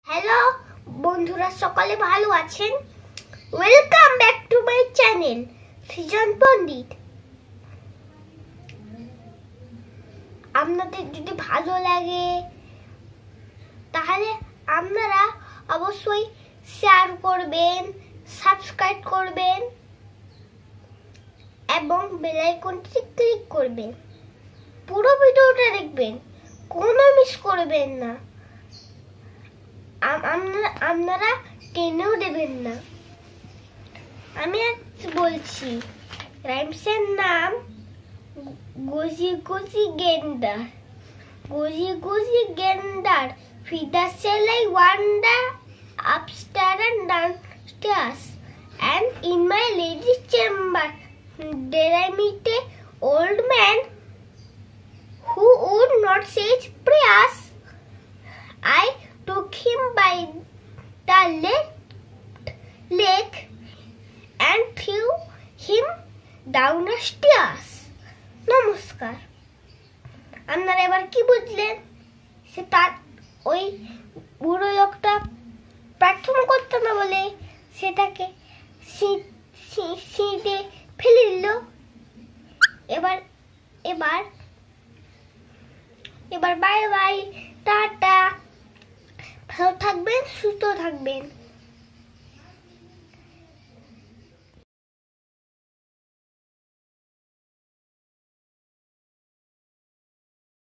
Hello বন্ধুরা, সকালে ভালো আছেন? Welcome back to my channel Srijan Pandit. আপনাদের যদি ভালো লাগে তাহলে আপনারা অবশ্যই শেয়ার করবেন, সাবস্ক্রাইব করবেন এবং বেল আইকনটি ক্লিক করবেন। পুরো ভিডিওটা দেখবেন, কোনো মিস করবেন না। আপনারা টেনেও দেবেন না। আমি আজ বলছি রাইমসের নাম goosey goosey gander. Goosey goosey gander whither shall I wander upstairs and downstairs, and in my lady's chamber there I meet a old man who would not say his prayers. I took him by the leg and threw him down the stairs. নমস্কার। আপনারা এবার কি বুঝলেন? সে তার ওই বুড়ো লোকটা প্রার্থনা করতো না বলে সেটাকে সিঁড়ে ফেলে দিল। এবার এবার এবার বাই বাই, টাটা। ভালো থাকবেন, সুস্থ থাকবেন।